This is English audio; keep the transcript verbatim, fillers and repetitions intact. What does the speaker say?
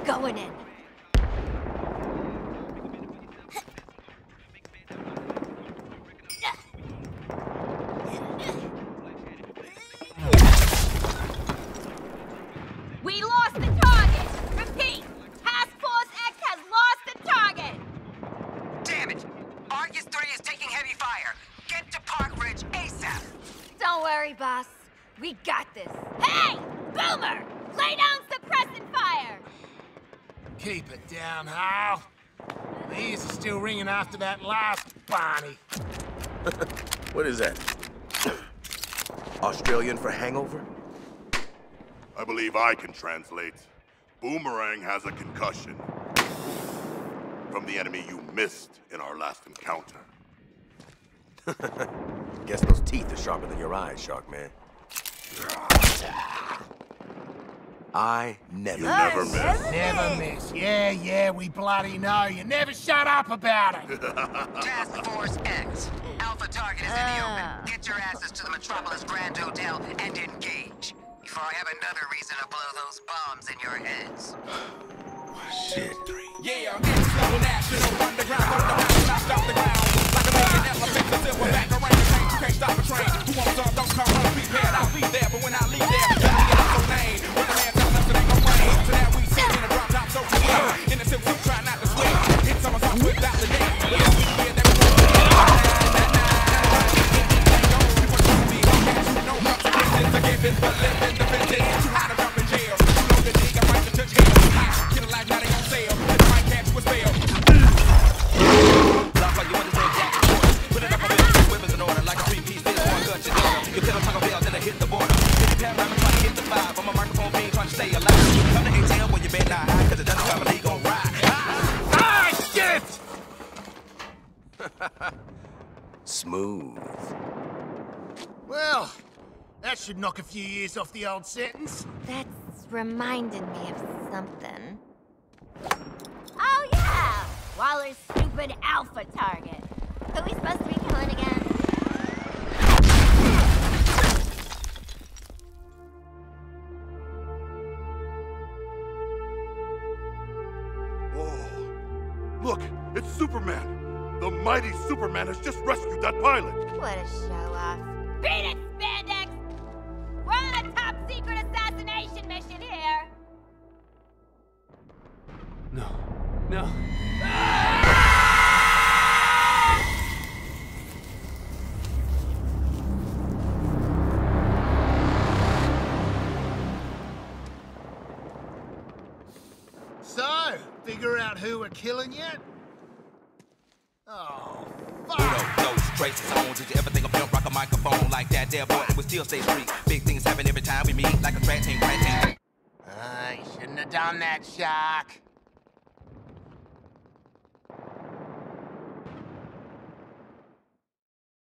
going in. We lost the target! Repeat! Task Force X has lost the target! Damn it! Argus three is taking heavy fire. Get to Park Ridge ASAP! Don't worry, boss. We got this. Hey! Boomer! Lay down suppressant fire! Keep it down, Hal. The ears are still ringing after that last Barney. What is that? Australian for hangover? I believe I can translate. Boomerang has a concussion. From the enemy you missed in our last encounter. Guess those teeth are sharper than your eyes, Shark Man. I never You never miss. miss. Never miss. Yeah, yeah, we bloody know. You never shut up about it. Task Force X. Alpha target is in the Ah. open. Get your asses to the Metropolis Grand Hotel and engage. Before I have another reason to blow those bombs in your heads. Shit. Yeah, next level national underground. On the mountain, knocked off the ground. Like a million elephants, the silver back around the train. You can't stop a train. Who wants some? Don't come unprepared. I'll be there, but when I leave there, let me get up so lame. When the man tells us it ain't gon' rain. So now we sit in a drop top so we in the silk suit, try not to sweat. Hit some of us without the dance. But let's be clear that we're going to Forgiveness, but living the vengeance. Too hot to jump in jail. You know the dig, I'm right to touch hell. Get a life, now they on sale. Let the mic catch you a spell. Love like you want to say jack and forth. Put it up on business, weapons in order. Like a three-piece fit, one cut your daughter. You tell them Taco Bell, then I hit the border. Hit the pad, I'm trying to hit the five. On my microphone beam, trying to stay alive. Come to A T L when you bet not high, cause it doesn't come and he gon' ride. Ah, shit! Smooth. Well, that should knock a few years off the old sentence. That's reminding me of something. Oh, yeah! Waller's stupid alpha target. Who are we supposed to be killing again? Whoa. Look, it's Superman. The mighty Superman has just rescued that pilot. What a show-off. Beat it, Spandex! We're on a top-secret assassination mission here! No. No. So, figure out who we're killing yet? Oh, Put fuck! up those traces on. Did you ever think of pimp rock a microphone like that there boy? And we still stay free. Big things happen every time we meet, like a track team, right team. I shouldn't have done that, Shark.